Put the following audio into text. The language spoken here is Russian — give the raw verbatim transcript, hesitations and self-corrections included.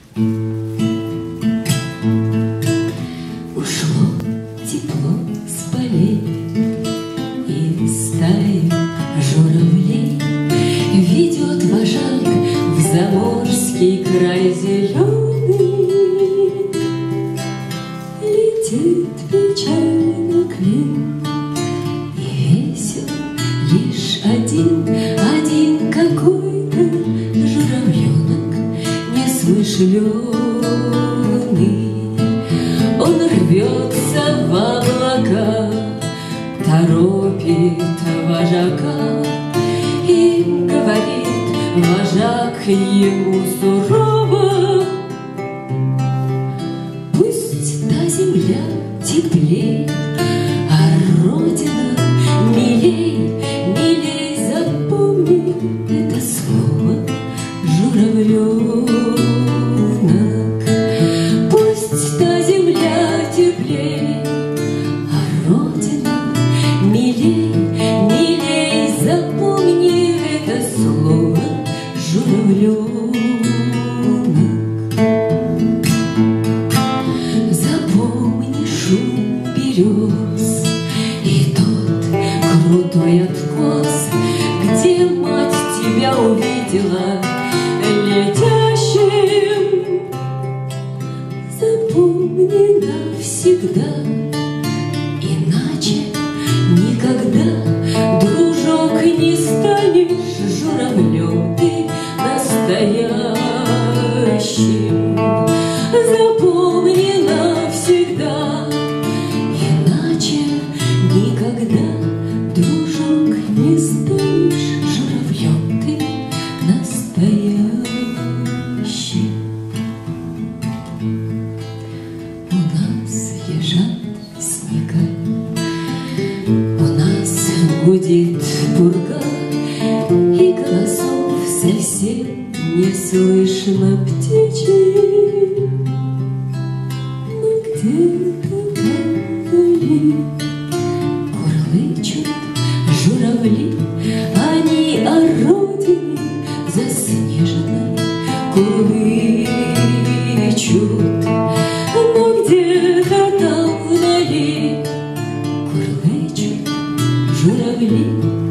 Ушло тепло с полей, и стаю журавлей ведет вожак в заморский край зеленый. Летит печально клин, и весел лишь один, один какой-то журавленок несмышленый. Он рвется в облака, торопит вожака, и говорит вожак ему сурово: пусть та земля теплей, а родина милей, милей, запомни это слово, журавленок. Пусть та земля теплей, а родина милей, милей, запомни это слово, журавленок. Запомни шум берез и тот крутой откос, где мать тебя увидела летящим. Запомни навсегда, иначе никогда, дружок, не станешь журавлем ты настоящим. Запомни навсегда, иначе никогда, дружок, не станешь журавлем ты настоящим. У нас лежат снега, у нас гудит пурга, и голосов совсем не слышно птичьих. Но где-то там вдали курлычут журавли, они о родине заснеженной курлычут. Но где-то там вдали курлычут журавли.